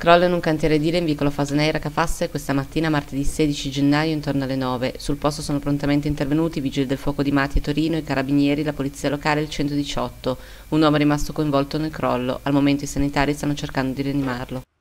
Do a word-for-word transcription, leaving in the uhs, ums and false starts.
Crollo in un cantiere edile in vicolo Fasaneira Cafasse questa mattina, martedì sedici gennaio, intorno alle nove. Sul posto sono prontamente intervenuti i vigili del fuoco di Mati e Torino, i carabinieri, la polizia locale e il centodiciotto. Un uomo è rimasto coinvolto nel crollo. Al momento i sanitari stanno cercando di rianimarlo.